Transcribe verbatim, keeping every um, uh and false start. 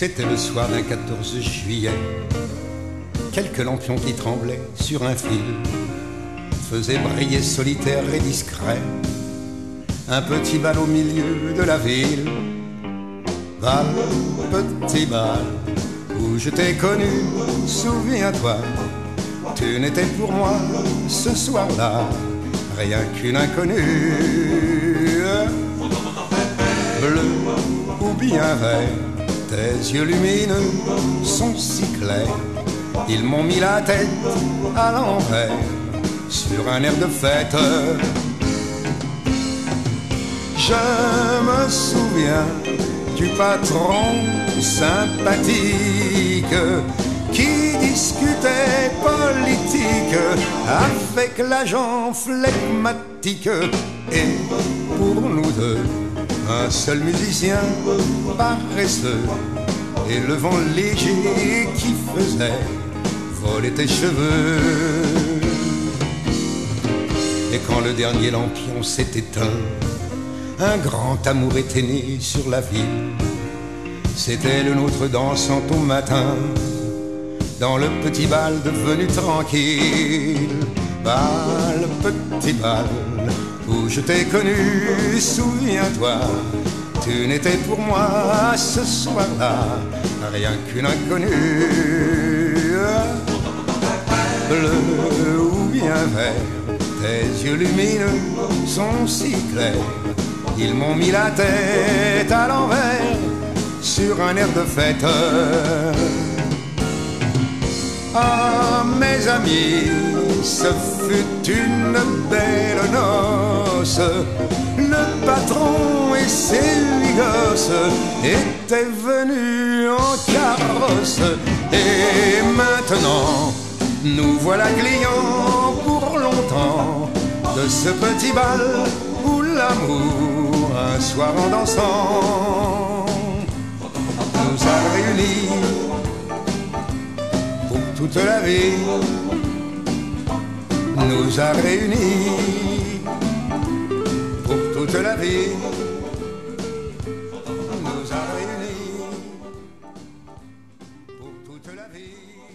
C'était le soir d'un quatorze juillet. Quelques lampions qui tremblaient sur un fil faisaient briller solitaire et discret un petit bal au milieu de la ville. Bal, petit bal, où je t'ai connu, souviens-toi, tu n'étais pour moi ce soir-là rien qu'une inconnue. Bleu ou bien vert, tes yeux lumineux sont si clairs, ils m'ont mis la tête à l'envers sur un air de fête. Je me souviens du patron sympathique qui discutait politique avec l'agent flegmatique. Et pour nous deux, un seul musicien paresseux et le vent léger qui faisait voler tes cheveux. Et quand le dernier lampion s'est éteint, un grand amour était né sur la ville. C'était le nôtre dansant au matin dans le petit bal devenu tranquille. Bal, petit bal, où je t'ai connu, souviens-toi, tu n'étais pour moi ce soir-là rien qu'une inconnue. Bleu ou bien vert, tes yeux lumineux sont si clairs, ils m'ont mis la tête à l'envers sur un air de fête. Ah mes amis, ce fut une belle noce. Le patron et ses huit gosses étaient venus en carrosse. Et maintenant, nous voilà clients pour longtemps de ce petit bal où l'amour, un soir en dansant, nous a réunis pour toute la vie, nous a réunis pour toute la vie, nous a réunis pour toute la vie.